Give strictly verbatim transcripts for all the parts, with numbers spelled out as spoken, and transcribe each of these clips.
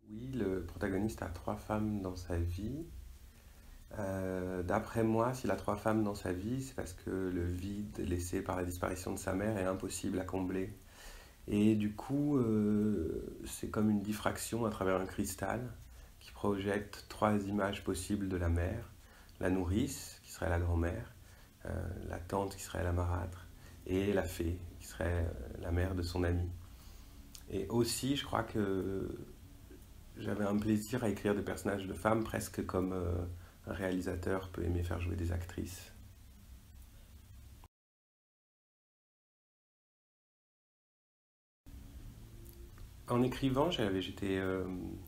Oui, le protagoniste a trois femmes dans sa vie. Euh, d'après moi, s'il a trois femmes dans sa vie, c'est parce que le vide laissé par la disparition de sa mère est impossible à combler. Et du coup, euh, c'est comme une diffraction à travers un cristal qui projette trois images possibles de la mère. La nourrice, qui serait la grand-mère, euh, la tante, qui serait la marâtre, et la fée, qui serait euh, la mère de son ami. Et aussi, je crois que j'avais un plaisir à écrire des personnages de femmes, presque comme euh, un réalisateur peut aimer faire jouer des actrices. En écrivant, j'avais, j'étais, euh,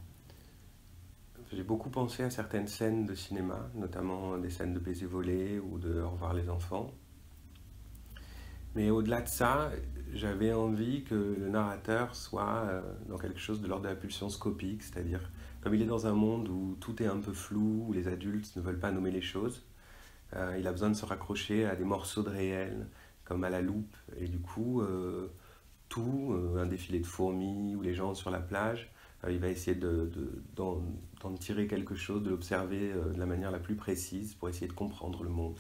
j'ai beaucoup pensé à certaines scènes de cinéma, notamment des scènes de baiser volé ou de Au revoir les enfants. Mais au-delà de ça, j'avais envie que le narrateur soit euh, dans quelque chose de l'ordre de la pulsion scopique, c'est-à-dire comme il est dans un monde où tout est un peu flou, où les adultes ne veulent pas nommer les choses, euh, il a besoin de se raccrocher à des morceaux de réel, comme à la loupe. Et du coup, euh, tout, euh, un défilé de fourmis ou les gens sur la plage, euh, il va essayer de, de- d'en, d'en tirer quelque chose, de l'observer euh, de la manière la plus précise pour essayer de comprendre le monde.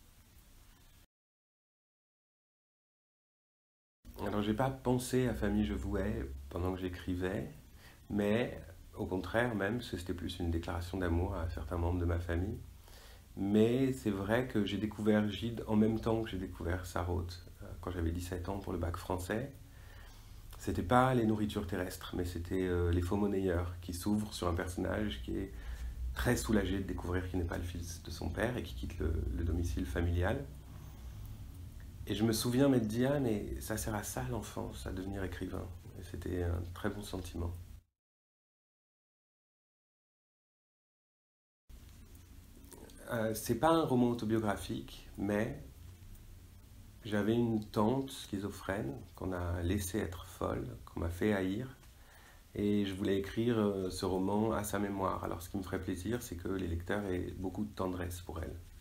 Alors, j'ai pas pensé à Famille Je Vouais pendant que j'écrivais, mais au contraire même, parce que c'était plus une déclaration d'amour à certains membres de ma famille. Mais c'est vrai que j'ai découvert Gide en même temps que j'ai découvert Sarraute, euh, quand j'avais dix-sept ans pour le bac français. C'était pas les nourritures terrestres, mais c'était euh, les faux monnayeurs qui s'ouvrent sur un personnage qui est très soulagé de découvrir qu'il n'est pas le fils de son père et qui quitte le, le domicile familial. Et je me souviens m'être dit, ah, mais ça sert à ça l'enfance, à devenir écrivain. Et c'était un très bon sentiment. Euh, c'est pas un roman autobiographique, mais j'avais une tante schizophrène qu'on a laissée être folle, qu'on m'a fait haïr. Et je voulais écrire euh, ce roman à sa mémoire. Alors ce qui me ferait plaisir, c'est que les lecteurs aient beaucoup de tendresse pour elle.